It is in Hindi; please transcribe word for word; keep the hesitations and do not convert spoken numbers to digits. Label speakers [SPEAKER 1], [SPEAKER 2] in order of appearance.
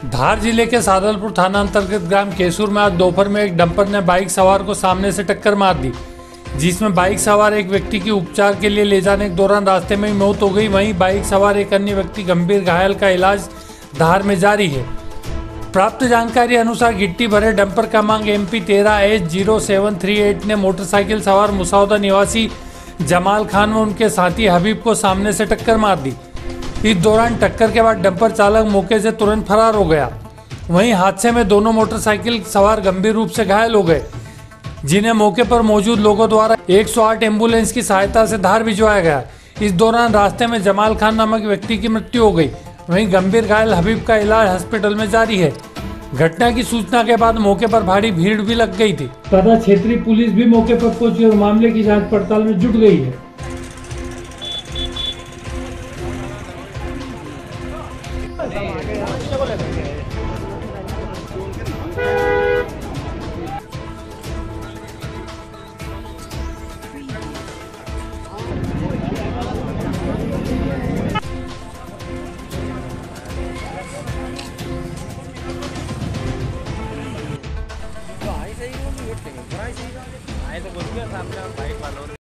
[SPEAKER 1] धार जिले के सादलपुर थाना अंतर्गत ग्राम केसूर में आज दोपहर में एक डंपर ने बाइक सवार को सामने से टक्कर मार दी, जिसमें बाइक सवार एक व्यक्ति की उपचार के लिए ले जाने के दौरान रास्ते में ही मौत हो गई। वहीं बाइक सवार एक अन्य व्यक्ति गंभीर घायल का इलाज धार में जारी है। प्राप्त जानकारी अनुसार गिट्टी भरे डंपर का मांग एम पी तेरह H zero seven three eight ने मोटरसाइकिल सवार मुसौदा निवासी जमाल खान व उनके साथी हबीब को सामने से टक्कर मार दी। इस दौरान टक्कर के बाद डंपर चालक मौके से तुरंत फरार हो गया। वहीं हादसे में दोनों मोटरसाइकिल सवार गंभीर रूप से घायल हो गए, जिन्हें मौके पर मौजूद लोगों द्वारा एक सौ आठ एम्बुलेंस की सहायता से धार भिजवाया गया। इस दौरान रास्ते में जमाल खान नामक व्यक्ति की मृत्यु हो गई। वहीं गंभीर घायल हबीब का इलाज हॉस्पिटल में जारी है। घटना की सूचना के बाद मौके पर भारी भीड़ भी लग गई थी तथा क्षेत्रीय पुलिस भी मौके पर पहुंची और मामले की जांच पड़ताल में जुट गई है।
[SPEAKER 2] आए तो बोल गया सामने बाइक वालों